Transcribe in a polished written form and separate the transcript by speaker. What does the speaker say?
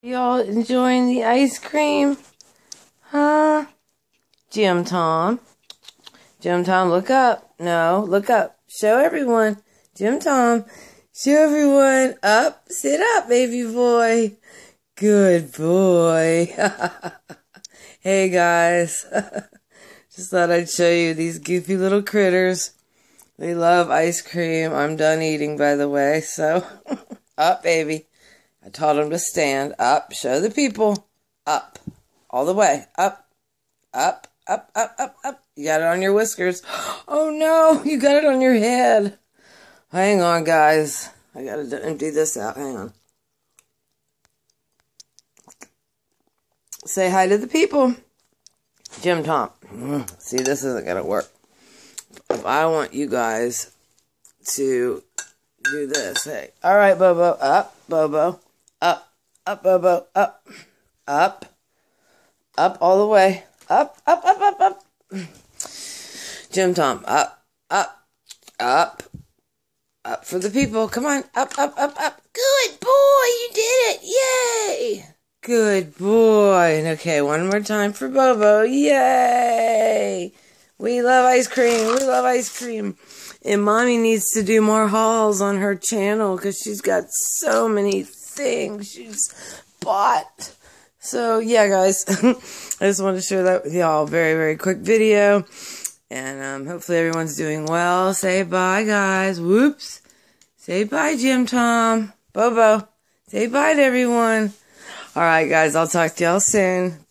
Speaker 1: Y'all enjoying the ice cream? Huh? Jim Tom. Jim Tom, look up. No, look up. Show everyone. Jim Tom. Show everyone. Up. Sit up, baby boy. Good boy. Hey, guys. Just thought I'd show you these goofy little critters. They love ice cream. I'm done eating, by the way. So, up, baby. I taught them to stand. Up. Show the people. Up. All the way. Up. Up. Up, up, up, up. You got it on your whiskers. Oh, no. You got it on your head. Hang on, guys. I got to empty this out. Hang on. Say hi to the people. Jim Tom. See, this isn't going to work. If I want you guys to do this, hey. All right, Bobo. Up, Bobo. Up, up, Bobo. Up, up, up all the way. Up, up, up, up, up. Jim Tom. Up, up, up. Up for the people. Come on. Up, up, up, up. Good boy. You did it. Yay. Good boy. Okay, one more time for Bobo. Yay. We love ice cream. We love ice cream. And Mommy needs to do more hauls on her channel because she's got so many things she's bought. So, yeah, guys. I just wanted to share that with y'all. Very, very quick video. And hopefully everyone's doing well. Say bye, guys. Whoops. Say bye, Jim Tom. Bobo. Say bye to everyone. All right, guys. I'll talk to y'all soon.